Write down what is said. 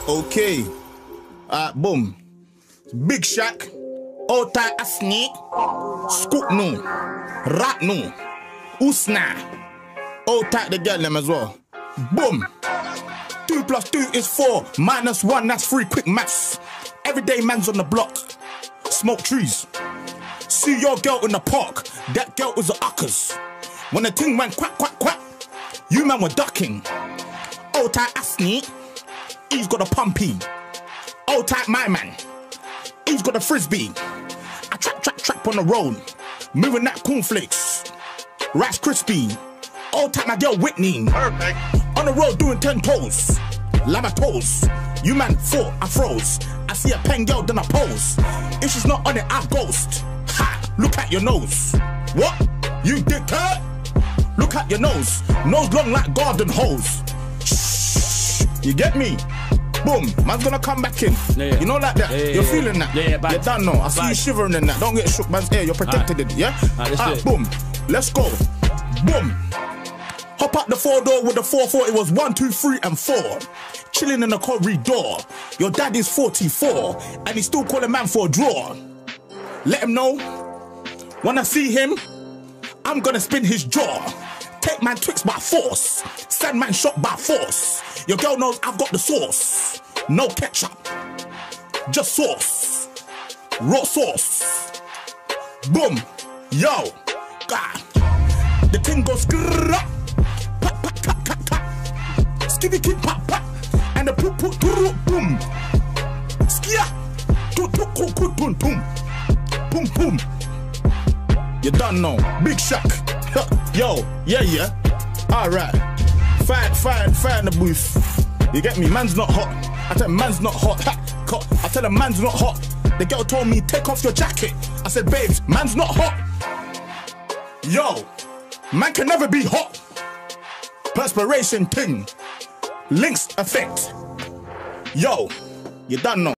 Okay. Boom. Big Shack. Ota Asni. Scoop no. Rat no. Usna. Ota the girl them as well. Boom. 2 + 2 is 4. -1, that's 3. Quick maths. Everyday man's on the block. Smoke trees. See your girl in the park. That girl was a uckers. When the thing went quack, quack, quack, you man were ducking. Old tight Asni, he's got a pumpy. Old tight my man, he's got a frisbee. I trap on the road, moving that cornflakes. Rice crispy. Old tight my girl Whitney. Perfect. On the road doing 10 toes. Lama toes. You man 4, I froze. I see a pen girl, then I pose. If she's not on it, I ghost. Ha! Look at your nose. What? You dickhead? Look at your nose. Nose long like garden hose. Shh. You get me? Boom. Man's gonna come back in. Yeah. You know like that? You're feeling that? Yeah, You done know. I see you shivering in that. Don't get shook, man's ear. You're protected in it, yeah? Boom. Let's go. Boom. Hop out the 4-door with the 4-4. It was 1, 2, 3, and 4. Chilling in the corridor. Your dad is 44, and he's still calling man for a draw. Let him know. When I see him, I'm gonna spin his jaw. Take man Twix by force. Send man shot by force. Your girl knows I've got the sauce. No ketchup. Just sauce. Raw sauce. Boom. Yo. God. The thing goes grrrr. Pop, pop, tap, tap, tap. Skibby kid pop, pop. And the poop, poop, boom. Skia. Boom, boom. Boom, boom. You done know. Big Shack. Yo, yeah. Alright. Fire in the booth. You get me? Man's not hot. I tell him man's not hot. I tell him man's not hot. The girl told me, take off your jacket. I said, babes, man's not hot. Yo, man can never be hot. Perspiration thing. Links effect. Yo, you done know.